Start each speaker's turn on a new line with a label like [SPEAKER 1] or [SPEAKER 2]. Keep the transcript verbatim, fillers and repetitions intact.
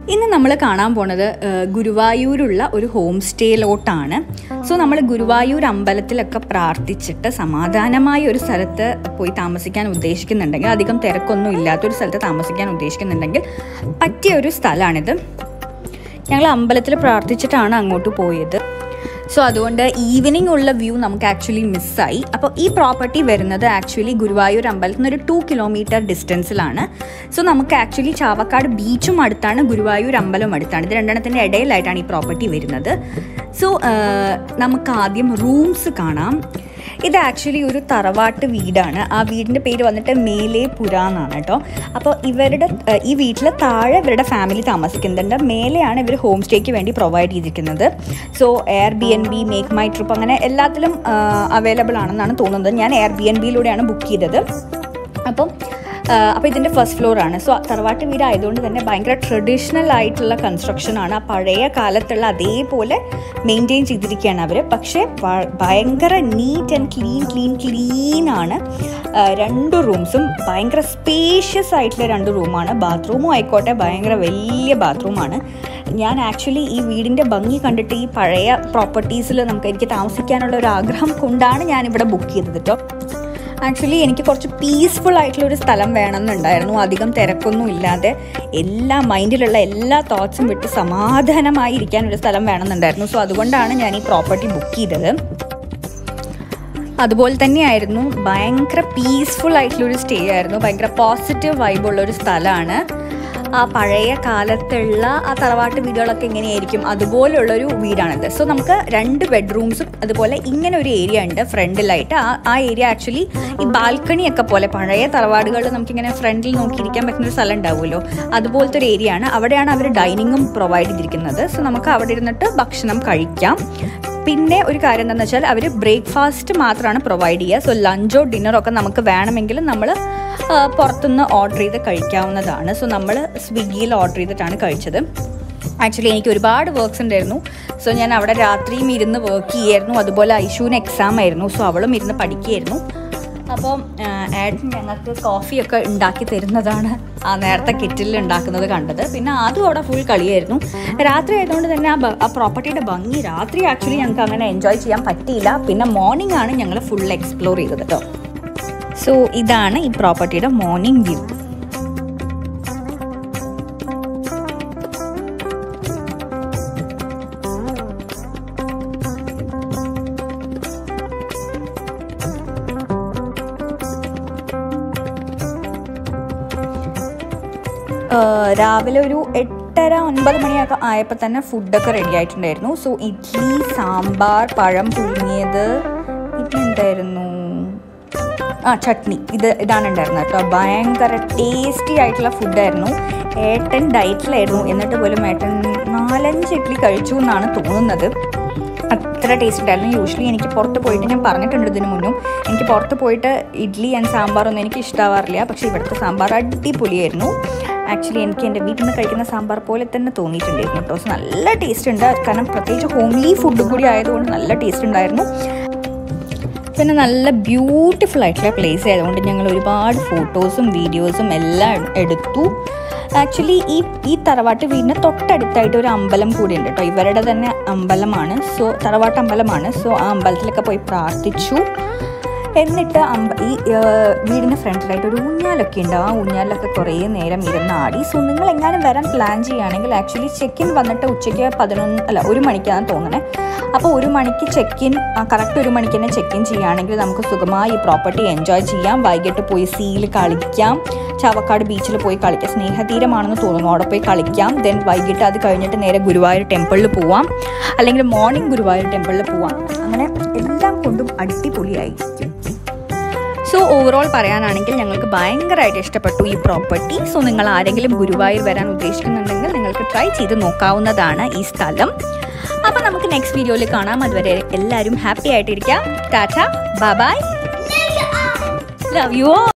[SPEAKER 1] ഇന്ന് നമ്മൾ കാണാൻ പോണത് ഗുരുവായൂരുള്ള ഒരു ഹോം സ്റ്റേയിലോട്ടാണ്. സോ നമ്മൾ ഗുരുവായൂർ അമ്പലത്തിലൊക്കെ പ്രാർത്ഥിച്ചിട്ട് സമാധാനമായ ഒരു സ്ഥലത്ത് പോയി താമസിക്കാൻ ഉദ്ദേശിക്കുന്നുണ്ടെങ്കിൽ, അധികം തിരക്കൊന്നും ഇല്ലാത്തൊരു സ്ഥലത്ത് താമസിക്കാൻ ഉദ്ദേശിക്കുന്നുണ്ടെങ്കിൽ പറ്റിയ ഒരു സ്ഥലമാണിത്. ഞങ്ങൾ അമ്പലത്തിൽ പ്രാർത്ഥിച്ചിട്ടാണ് അങ്ങോട്ട് പോയത്. സോ അതുകൊണ്ട് ഈവനിങ് ഉള്ള വ്യൂ നമുക്ക് ആക്ച്വലി മിസ്സായി. അപ്പോൾ ഈ പ്രോപ്പർട്ടി വരുന്നത് ആക്ച്വലി ഗുരുവായൂർ അമ്പലത്തിൽ നിന്ന് ഒരു ടു കിലോമീറ്റർ ഡിസ്റ്റൻസിലാണ്. സോ നമുക്ക് ആക്ച്വലി ചാവക്കാട് ബീച്ചും അടുത്താണ്, ഗുരുവായൂർ അമ്പലവും അടുത്താണ്. ഇത് രണ്ടെണ്ണത്തിൻ്റെ ഇടയിലായിട്ടാണ് ഈ പ്രോപ്പർട്ടി വരുന്നത്. സോ നമുക്ക് ആദ്യം റൂംസ് കാണാം. ഇത് ആക്ച്വലി ഒരു തറവാട്ട് വീടാണ്. ആ വീടിൻ്റെ പേര് വന്നിട്ട് മേലെ പുര എന്നാണ് കേട്ടോ. അപ്പോൾ ഇവരുടെ ഈ വീട്ടിൽ താഴെ ഇവരുടെ ഫാമിലി താമസിക്കുന്നുണ്ട്, മേലെയാണ് ഇവർ ഹോം സ്റ്റേക്ക് വേണ്ടി പ്രൊവൈഡ് ചെയ്തിരിക്കുന്നത്. So air B N B, MakeMyTrip അങ്ങനെ എല്ലാത്തിലും അവൈലബിൾ ആണെന്നാണ് തോന്നുന്നത്. ഞാൻ എയർ ബി എൻ ബിയിലൂടെയാണ് ബുക്ക് ചെയ്തത്. അപ്പം അപ്പോൾ ഇതിൻ്റെ ഫസ്റ്റ് ഫ്ലോറാണ്. സോ തറവാട്ട് വീടായതുകൊണ്ട് തന്നെ ഭയങ്കര ട്രഡീഷണൽ ആയിട്ടുള്ള കൺസ്ട്രക്ഷനാണ്. ആ പഴയ കാലത്തുള്ള അതേപോലെ മെയിൻറ്റെയിൻ ചെയ്തിരിക്കുകയാണ് അവർ. പക്ഷേ ഭയങ്കര neat and clean clean clean ആണ്. രണ്ട് റൂംസും ഭയങ്കര സ്പേഷ്യസ് ആയിട്ടുള്ള രണ്ട് റൂമാണ്. ബാത്റൂമും ആയിക്കോട്ടെ ഭയങ്കര വലിയ ബാത്റൂമാണ്. ഞാൻ ആക്ച്വലി ഈ വീടിൻ്റെ ഭംഗി കണ്ടിട്ട് ഈ പഴയ പ്രോപ്പർട്ടീസിൽ നമുക്ക് എനിക്ക് താമസിക്കാനുള്ള ഒരു ആഗ്രഹം കൊണ്ടാണ് ഞാനിവിടെ ബുക്ക് ചെയ്തത് കേട്ടോ. ആക്ച്വലി എനിക്ക് കുറച്ച് പീസ്ഫുൾ ആയിട്ടുള്ളൊരു സ്ഥലം വേണമെന്നുണ്ടായിരുന്നു. അധികം തിരക്കൊന്നും ഇല്ലാതെ എല്ലാ മൈൻഡിലുള്ള എല്ലാ തോട്ട്സും വിട്ട് സമാധാനമായി ഇരിക്കാനൊരു സ്ഥലം വേണമെന്നുണ്ടായിരുന്നു. സോ അതുകൊണ്ടാണ് ഞാൻ ഈ പ്രോപ്പർട്ടി ബുക്ക് ചെയ്തത്. അതുപോലെ തന്നെയായിരുന്നു, ഭയങ്കര പീസ്ഫുൾ ആയിട്ടുള്ളൊരു സ്റ്റേ ആയിരുന്നു. ഭയങ്കര പോസിറ്റീവ് വൈബുള്ളൊരു സ്ഥലമാണ്. ആ പഴയ കാലത്തുള്ള ആ തറവാട്ട് വീടുകളൊക്കെ എങ്ങനെയായിരിക്കും അതുപോലുള്ളൊരു വീടാണിത്. സോ നമുക്ക് രണ്ട് ബെഡ്റൂംസും അതുപോലെ ഇങ്ങനെ ഒരു ഏരിയ ഉണ്ട് ഫ്രണ്ടിലായിട്ട്. ആ ആ ഏരിയ ആക്ച്വലി ഈ ബാൽക്കണിയൊക്കെ പോലെ പഴയ തറവാടുകളിൽ നമുക്കിങ്ങനെ ഫ്രണ്ടിൽ നോക്കിയിരിക്കാൻ പറ്റുന്നൊരു സ്ഥലം ഉണ്ടാവുമല്ലോ, അതുപോലത്തെ ഒരു ഏരിയ ആണ്. അവിടെയാണ് അവർ ഡൈനിങ്ങും പ്രൊവൈഡ് ചെയ്തിരിക്കുന്നത്. സോ നമുക്ക് അവിടെ ഇരുന്നിട്ട് ഭക്ഷണം കഴിക്കാം. പിന്നെ ഒരു കാര്യം എന്താണെന്ന് വെച്ചാൽ അവർ ബ്രേക്ക്ഫാസ്റ്റ് മാത്രമാണ് പ്രൊവൈഡ് ചെയ്യുക. സോ ലഞ്ചോ ഡിന്നറോ ഒക്കെ നമുക്ക് വേണമെങ്കിൽ നമ്മൾ പുറത്തുനിന്ന് ഓർഡർ ചെയ്ത് കഴിക്കാവുന്നതാണ്. സോ നമ്മൾ സ്വിഗ്ഗിയിൽ ഓർഡർ ചെയ്തിട്ടാണ് കഴിച്ചത്. ആക്ച്വലി എനിക്ക് ഒരുപാട് വർക്ക്സ് ഉണ്ടായിരുന്നു. സോ ഞാൻ അവിടെ രാത്രിയും ഇരുന്ന് വർക്ക് ചെയ്യായിരുന്നു. അതുപോലെ ഐഷുവിന് എക്സാം ആയിരുന്നു. സോ അവളും ഇരുന്ന് പഠിക്കുകയായിരുന്നു. അപ്പം ഏട്ടൻ ഞങ്ങൾക്ക് കോഫിയൊക്കെ ഉണ്ടാക്കി തരുന്നതാണ് ആ നേരത്തെ കിറ്റിൽ ഉണ്ടാക്കുന്നത് കണ്ടത്. പിന്നെ അതും അവിടെ ഫുൾ കളിയായിരുന്നു. രാത്രി ആയതുകൊണ്ട് തന്നെ ആ ആ പ്രോപ്പർട്ടിയുടെ ഭംഗി രാത്രി ആക്ച്വലി ഞങ്ങൾക്ക് അങ്ങനെ എൻജോയ് ചെയ്യാൻ പറ്റിയില്ല. പിന്നെ മോർണിംഗ് ആണ് ഞങ്ങൾ ഫുൾ എക്സ്പ്ലോർ ചെയ്തത് കേട്ടോ. സോ ഇതാണ് ഈ പ്രോപ്പർട്ടിയുടെ മോർണിംഗ് വ്യൂ. രാവിലെ ഒരു എട്ടര ഒൻപത് മണിയൊക്കെ ആയപ്പോൾ തന്നെ ഫുഡൊക്കെ റെഡി ആയിട്ടുണ്ടായിരുന്നു. സോ ഇഡ്ഡലി, സാമ്പാർ, പഴം പുഴുങ്ങിയത്, ഇതെന്തായിരുന്നു, ആ ചട്നി, ഇത് ഇതാണ് ഉണ്ടായിരുന്നത് കേട്ടോ. ഭയങ്കര ടേസ്റ്റി ആയിട്ടുള്ള ഫുഡായിരുന്നു. ഏട്ടൻ ഡയറ്റിലായിരുന്നു, എന്നിട്ട് പോലും ഏട്ടൻ നാലഞ്ച് ഇഡ്ഡലി കഴിച്ചു എന്നാണ് തോന്നുന്നത്. അത്ര ടേസ്റ്റ് ഉണ്ടായിരുന്നു. യൂഷ്വലി എനിക്ക് പുറത്ത് പോയിട്ട്, ഞാൻ പറഞ്ഞിട്ടുണ്ട് ഇതിന് മുന്നും, എനിക്ക് പുറത്ത് പോയിട്ട് ഇഡ്ഡലി ആൻഡ് സാമ്പാറൊന്നും എനിക്ക് ഇഷ്ടമാവാറില്ല. പക്ഷേ ഇവിടുത്തെ സാമ്പാർ അടിപൊളിയായിരുന്നു. ആക്ച്വലി എനിക്ക് എൻ്റെ വീട്ടിൽ നിന്ന് കഴിക്കുന്ന സാമ്പാർ പോലെ തന്നെ തോന്നിയിട്ടുണ്ടായിരുന്നു കേട്ടോ. സോ നല്ല ടേസ്റ്റ് ഉണ്ട്. കാരണം പ്രത്യേകിച്ച് ഹോംലി ഫുഡ് കൂടി ആയതുകൊണ്ട് നല്ല ടേസ്റ്റ് ഉണ്ടായിരുന്നു. പിന്നെ നല്ല ബ്യൂട്ടിഫുൾ ആയിട്ടുള്ള പ്ലേസ് ആയതുകൊണ്ട് ഞങ്ങൾ ഒരുപാട് ഫോട്ടോസും വീഡിയോസും എല്ലാം എടുത്തു. ആക്ച്വലി ഈ ഈ തറവാട്ട് വീടിന് തൊട്ടടുത്തായിട്ട് ഒരു അമ്പലം കൂടി ഉണ്ട് കേട്ടോ. ഇവരുടെ തന്നെ അമ്പലമാണ്. സോ തറവാട്ട് അമ്പലമാണ്. സോ ആ അമ്പലത്തിലൊക്കെ പോയി പ്രാർത്ഥിച്ചു. എന്നിട്ട് അമ്പ ഈ വീടിന് ഫ്രണ്ടിലായിട്ട് ഒരു ഊഞ്ഞാലൊക്കെ ഉണ്ട്. ആ ഊഞ്ഞാലൊക്കെ കുറേ നേരം ഇരുന്ന് ആടി. സോ നിങ്ങൾ എങ്ങാനും വരാൻ പ്ലാൻ ചെയ്യുകയാണെങ്കിൽ ആക്ച്വലി ചെക്ക് ഇൻ വന്നിട്ട് ഉച്ചയ്ക്ക് പതിനൊന്ന് അല്ല ഒരു മണിക്കാണ് തോന്നണേ. അപ്പോൾ ഒരു മണിക്ക് ചെക്ക് ഇൻ, കറക്റ്റ് ഒരു മണിക്ക് തന്നെ ചെക്ക് ഇൻ ചെയ്യുകയാണെങ്കിൽ നമുക്ക് സുഖമായി ഈ പ്രോപ്പർട്ടി എൻജോയ് ചെയ്യാം. വൈകിട്ട് പോയി സീയിൽ കളിക്കാം, ചാവക്കാട് ബീച്ചിൽ പോയി കളിക്കാം. സ്നേഹതീരമാണെന്ന് തോന്നുന്നു, അവിടെ പോയി കളിക്കാം. ദെൻ വൈകിട്ട് അത് കഴിഞ്ഞിട്ട് നേരെ ഗുരുവായൂർ ടെമ്പിളിൽ പോവാം, അല്ലെങ്കിൽ മോർണിംഗ് ഗുരുവായൂർ ടെമ്പിളിൽ പോവാം. അങ്ങനെ എല്ലാം കൊണ്ടും അടിപൊളിയായി. സോ ഓവറോൾ പറയാനാണെങ്കിൽ ഞങ്ങൾക്ക് ഭയങ്കരമായിട്ട് ഇഷ്ടപ്പെട്ടു ഈ പ്രോപ്പർട്ടി. സോ നിങ്ങൾ ആരെങ്കിലും ഗുരുവായൂർ വരാൻ ഉദ്ദേശിക്കുന്നുണ്ടെങ്കിൽ നിങ്ങൾക്ക് ട്രൈ ചെയ്ത് നോക്കാവുന്നതാണ് ഈ സ്ഥലം. അപ്പോൾ നമുക്ക് നെക്സ്റ്റ് വീഡിയോയിൽ കാണാം. അതുവരെ എല്ലാവരും ഹാപ്പി ആയിട്ടിരിക്കാം. ടാറ്റ, bye bye, love you all.